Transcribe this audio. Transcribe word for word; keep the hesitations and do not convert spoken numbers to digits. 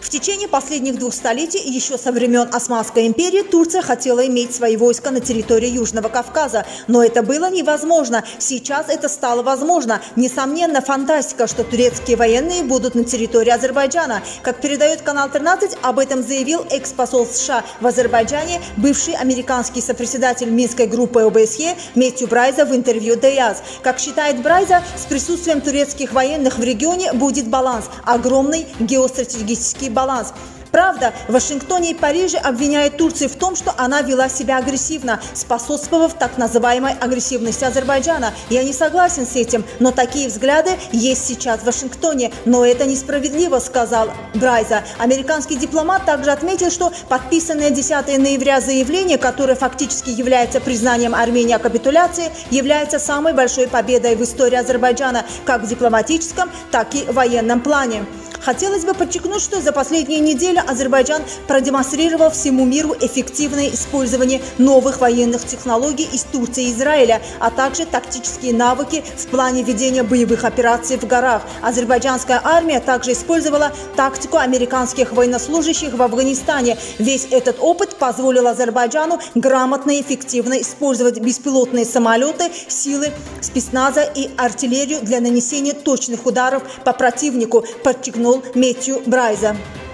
В течение последних двух столетий, еще со времен Османской империи, Турция хотела иметь свои войска на территории Южного Кавказа. Но это было невозможно. Сейчас это стало возможно. Несомненно, фантастика, что турецкие военные будут на территории Азербайджана. Как передает канал тринадцать, об этом заявил экс-посол США в Азербайджане, бывший американский сопредседатель Минской группы о бэ эс е Мэтью Брайза в интервью Деяз. Как считает Брайза, с присутствием турецких военных в регионе будет баланс, огромный геостратегический баланс. Правда, в Вашингтоне и Париже обвиняют Турцию в том, что она вела себя агрессивно, способствовав так называемой агрессивности Азербайджана. Я не согласен с этим, но такие взгляды есть сейчас в Вашингтоне. Но это несправедливо, сказал Брайза. Американский дипломат также отметил, что подписанное десятого ноября заявление, которое фактически является признанием Армении о капитуляции, является самой большой победой в истории Азербайджана как в дипломатическом, так и в военном плане. Хотелось бы подчеркнуть, что за последние недели Азербайджан продемонстрировал всему миру эффективное использование новых военных технологий из Турции и Израиля, а также тактические навыки в плане ведения боевых операций в горах. Азербайджанская армия также использовала тактику американских военнослужащих в Афганистане. Весь этот опыт позволил Азербайджану грамотно и эффективно использовать беспилотные самолеты, силы спецназа и артиллерию для нанесения точных ударов по противнику, подчеркнул Мэтью Брайза.